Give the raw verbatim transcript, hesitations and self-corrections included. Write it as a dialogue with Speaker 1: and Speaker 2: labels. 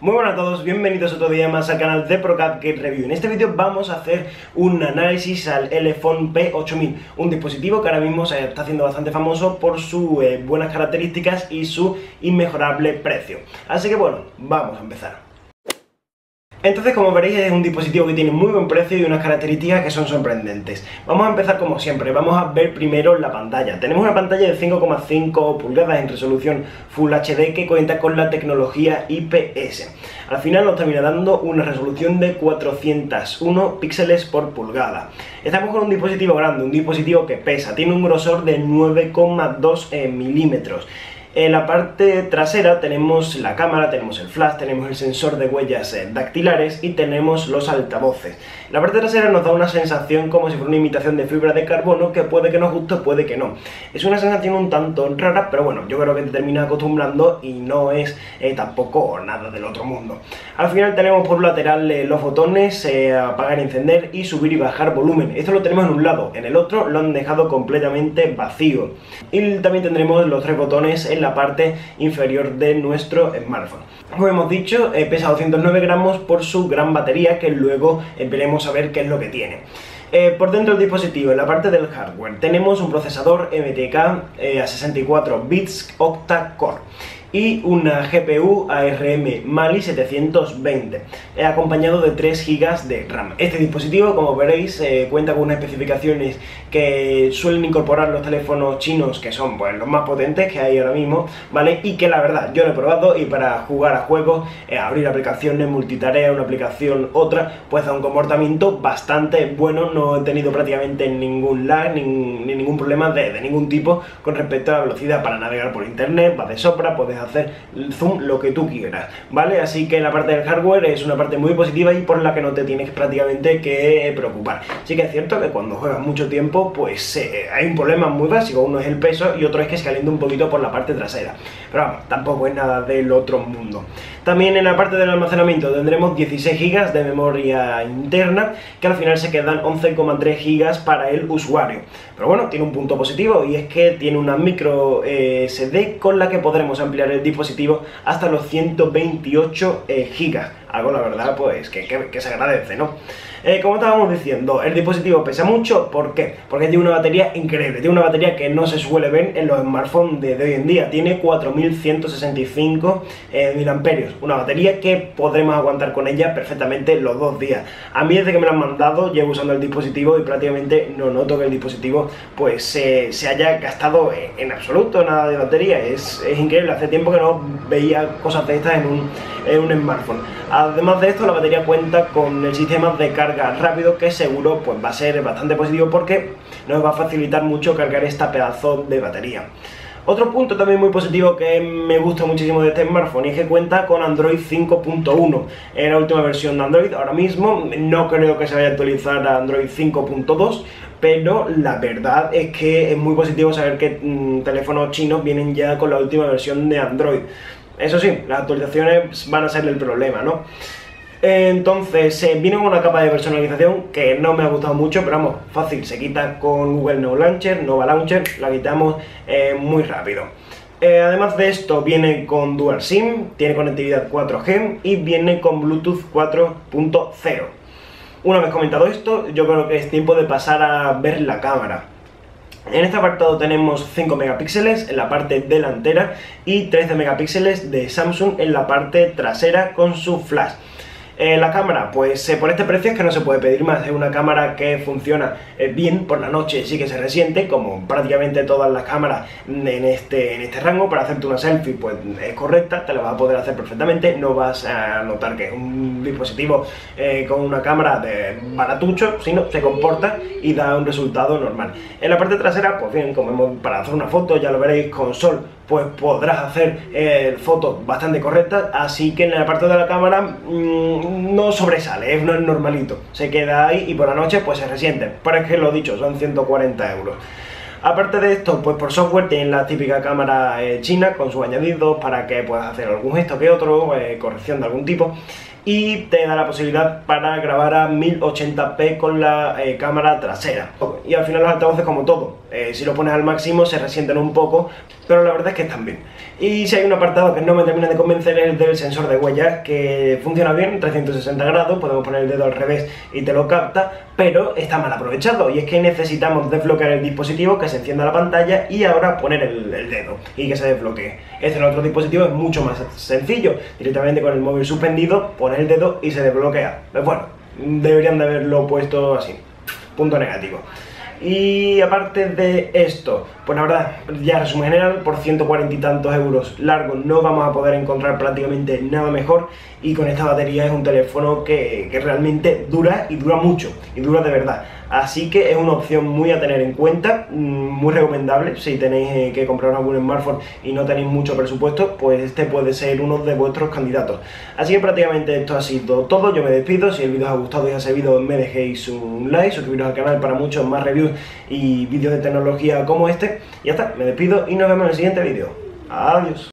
Speaker 1: Muy buenas a todos, bienvenidos otro día más al canal de ProCapGate Review. En este vídeo vamos a hacer un análisis al Elephone P ocho mil, un dispositivo que ahora mismo se está haciendo bastante famoso por sus eh, buenas características y su inmejorable precio. Así que bueno, vamos a empezar. Entonces, como veréis, es un dispositivo que tiene muy buen precio y unas características que son sorprendentes. Vamos a empezar como siempre, vamos a ver primero la pantalla. Tenemos una pantalla de cinco coma cinco pulgadas en resolución Full H D que cuenta con la tecnología I P S. Al final nos termina dando una resolución de cuatrocientos uno píxeles por pulgada. Estamos con un dispositivo grande, un dispositivo que pesa, tiene un grosor de nueve coma dos eh, milímetros. En la parte trasera tenemos la cámara, tenemos el flash, tenemos el sensor de huellas dactilares y tenemos los altavoces. La parte trasera nos da una sensación como si fuera una imitación de fibra de carbono que puede que nos guste, puede que no. Es una sensación un tanto rara, pero bueno, yo creo que te terminas acostumbrando y no es eh, tampoco nada del otro mundo. Al final tenemos por lateral eh, los botones eh, apagar y encender y subir y bajar volumen. Esto lo tenemos en un lado, en el otro lo han dejado completamente vacío. Y también tendremos los tres botones en la parte inferior de nuestro smartphone. Como hemos dicho, eh, pesa doscientos nueve gramos por su gran batería, que luego eh, veremos a ver qué es lo que tiene. Eh, por dentro del dispositivo, en la parte del hardware, tenemos un procesador M T K eh, a sesenta y cuatro bits octa-core y una G P U A R M Mali setecientos veinte, eh, acompañado de tres gigas de RAM. Este dispositivo, como veréis, eh, cuenta con unas especificaciones que suelen incorporar los teléfonos chinos, que son pues los más potentes que hay ahora mismo, ¿vale? Y que la verdad, yo lo he probado y para jugar a juegos, eh, abrir aplicaciones, multitarea, una aplicación, otra, pues da un comportamiento bastante bueno. No he tenido prácticamente ningún lag, ni, ni ningún problema de, de ningún tipo con respecto a la velocidad para navegar por internet, va de sobra, puedes hacer zoom lo que tú quieras, ¿vale? Así que la parte del hardware es una parte muy positiva y por la que no te tienes prácticamente que preocupar. Sí que es cierto que cuando juegas mucho tiempo, pues eh, hay un problema muy básico. Uno es el peso y otro es que se calienta un poquito por la parte trasera, pero vamos, tampoco es nada del otro mundo. También en la parte del almacenamiento tendremos dieciséis gigas de memoria interna, que al final se quedan once coma tres gigas para el usuario. Pero bueno, tiene un punto positivo y es que tiene una micro eh, S D con la que podremos ampliar el dispositivo hasta los ciento veintiocho eh, gigas. Algo, la verdad, pues que, que, que se agradece, ¿no? Eh, como estábamos diciendo, el dispositivo pesa mucho. ¿Por qué? Porque tiene una batería increíble, tiene una batería que no se suele ver en los smartphones de, de hoy en día. Tiene cuatro mil ciento sesenta y cinco eh, miliamperios, una batería que podremos aguantar con ella perfectamente los dos días. A mí, desde que me lo han mandado, llevo usando el dispositivo y prácticamente no noto que el dispositivo pues eh, se haya gastado en, en absoluto nada de batería. Es, es increíble, hace tiempo que no veía cosas de estas en un, en un smartphone. Además de esto, la batería cuenta con el sistema de carga rápido, que seguro pues va a ser bastante positivo porque nos va a facilitar mucho cargar esta pedazo de batería. Otro punto también muy positivo que me gusta muchísimo de este smartphone es que cuenta con Android cinco punto uno, es la última versión de Android ahora mismo. No creo que se vaya a actualizar a Android cinco punto dos, pero la verdad es que es muy positivo saber que mmm, teléfonos chinos vienen ya con la última versión de Android. Eso sí, las actualizaciones van a ser el problema, ¿no? Entonces, eh, viene con una capa de personalización que no me ha gustado mucho, pero vamos, fácil, se quita con Google Nova Launcher, Nova Launcher, la quitamos eh, muy rápido. Eh, además de esto, viene con Dual SIM, tiene conectividad cuatro G y viene con Bluetooth cuatro punto cero. Una vez comentado esto, yo creo que es tiempo de pasar a ver la cámara. En este apartado tenemos cinco megapíxeles en la parte delantera y trece megapíxeles de Samsung en la parte trasera con su flash. Eh, la cámara, pues eh, por este precio es que no se puede pedir más. Es una cámara que funciona eh, bien por la noche, sí que se resiente, como prácticamente todas las cámaras en este, en este rango. Para hacerte una selfie, pues es correcta, te la vas a poder hacer perfectamente, no vas a notar que es un dispositivo eh, con una cámara de baratucho, sino se comporta y da un resultado normal. En la parte trasera, pues bien, como hemos, para hacer una foto, ya lo veréis, con sol, pues podrás hacer eh, fotos bastante correctas, así que en la parte de la cámara mmm, no sobresale, es normalito, se queda ahí y por la noche pues se resiente, pero es que lo dicho, son ciento cuarenta euros. Aparte de esto, pues por software tienen la típica cámara eh, china con sus añadidos para que puedas hacer algún gesto que otro, eh, corrección de algún tipo, y te da la posibilidad para grabar a mil ochenta p con la eh, cámara trasera. Y al final los altavoces, como todo, eh, si lo pones al máximo se resienten un poco, pero la verdad es que están bien. Y si hay un apartado que no me termina de convencer es el del sensor de huellas, que funciona bien, trescientos sesenta grados, podemos poner el dedo al revés y te lo capta, pero está mal aprovechado, y es que necesitamos desbloquear el dispositivo, que se encienda la pantalla y ahora poner el, el dedo y que se desbloquee. Este en el otro dispositivo es mucho más sencillo, directamente con el móvil suspendido, pones el dedo y se desbloquea. Pues bueno, deberían de haberlo puesto así, punto negativo. Y aparte de esto, pues la verdad, ya resumen general, por ciento cuarenta y tantos euros largos no vamos a poder encontrar prácticamente nada mejor, y con esta batería es un teléfono que, que realmente dura y dura mucho, y dura de verdad. Así que es una opción muy a tener en cuenta, muy recomendable. Si tenéis que comprar algún smartphone y no tenéis mucho presupuesto, pues este puede ser uno de vuestros candidatos. Así que prácticamente esto ha sido todo, yo me despido. Si el vídeo os ha gustado y os ha servido, me dejéis un like, suscribiros al canal para muchos más reviews y vídeos de tecnología como este. Y ya está, me despido y nos vemos en el siguiente vídeo. Adiós.